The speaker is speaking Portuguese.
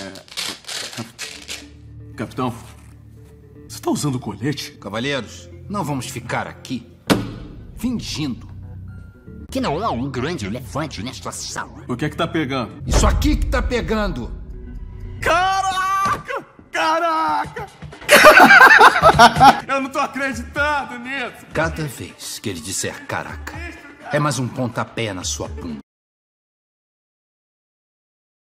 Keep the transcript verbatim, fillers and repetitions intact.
Capitão, você tá usando colete? Cavalheiros, não vamos ficar aqui fingindo que não há um grande elefante nesta sala. O que é que tá pegando? Isso aqui que tá pegando. Caraca! Caraca! Eu não tô acreditando nisso! Cada vez que ele disser caraca, é mais um pontapé na sua bunda.